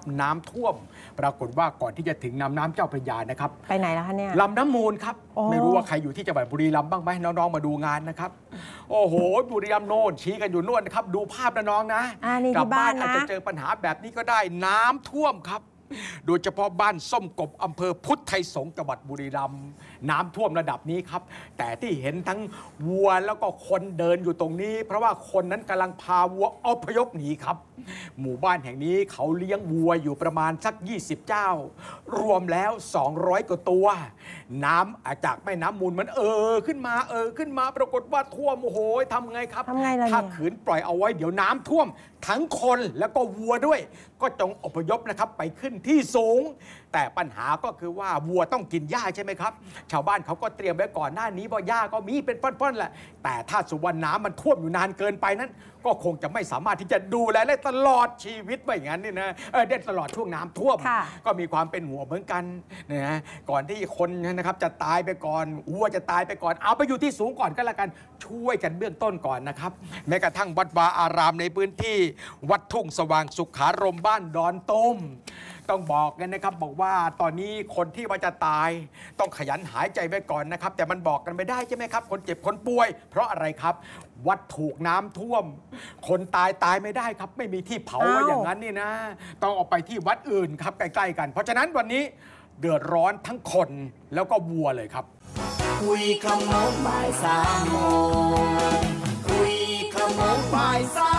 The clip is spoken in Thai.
น้ำท่วมปรากฏว่าก่อนที่จะถึงน้ำเจ้าพระยานะครับไปไหนแล้วคะเนี่ยลำน้ำมูลครับไม่รู้ว่าใครอยู่ที่จังหวัดบุรีรัมย์บ้างไหมน้องๆมาดูงานนะครับโอ้โหบุรีรัมย์โน่นชี้กันอยู่โน่นนะครับดูภาพนะน้องนะกลับบ้านอาจจะเจอปัญหาแบบนี้ก็ได้น้ำท่วมครับโดยเฉพาะบ้านส้มกบอำเภอพุทธไทยสงฆ์จังหวัดบุรีรัมย์น้ำท่วมระดับนี้ครับแต่ที่เห็นทั้งวัวแล้วก็คนเดินอยู่ตรงนี้เพราะว่าคนนั้นกำลังพาวัวอพยพหนีครับหมู่บ้านแห่งนี้เขาเลี้ยงวัวอยู่ประมาณสัก20เจ้ารวมแล้ว200กว่าตัวน้ำจากแม่น้ำมูลมันขึ้นมาปรากฏว่าท่วมโอ้โหทำไงครับถ้าขืนปล่อยเอาไว้เดี๋ยวน้ำท่วมทั้งคนแล้วก็วัวด้วยก็จงอพยพนะครับไปขึ้นที่สูงแต่ปัญหาก็คือว่าวัวต้องกินหญ้าใช่ไหมครับชาวบ้านเขาก็เตรียมไว้ก่อนหน้านี้ว่าหญ้าก็มีเป็นป้อนๆแหละแต่ถ้าสุวรรณน้ำมันท่วมอยู่นานเกินไปนั้นก็คงจะไม่สามารถที่จะดูแลได้ตลอดชีวิตไปอย่างนั้นนี่นะได้ตลอดช่วงน้ำท่วมก็มีความเป็นห่วงเหมือนกันนะก่อนที่คนนะครับจะตายไปก่อนวัวจะตายไปก่อนเอาไปอยู่ที่สูงก่อนก็แล้วกันช่วยกันเบื้องต้นก่อนนะครับแม้กระทั่งวัดวาอารามในพื้นที่วัดทุ่งสว่างสุขารมบ้านดอนต้มต้องบอกกันนะครับบอกว่าตอนนี้คนที่ว่าจะตายต้องขยันหายใจไว้ก่อนนะครับแต่มันบอกกันไม่ได้ใช่ไหมครับคนเจ็บคนป่วยเพราะอะไรครับวัดถูกน้ำท่วมคนตายไม่ได้ครับไม่มีที่เผาไว้อย่างนั้นนี่นะต้องออกไปที่วัดอื่นครับใกล้ๆกันเพราะฉะนั้นวันนี้เดือดร้อนทั้งคนแล้วก็วัวเลยครับคุยขโมงบ่าย3 โมงคุยขโมงบ่าย3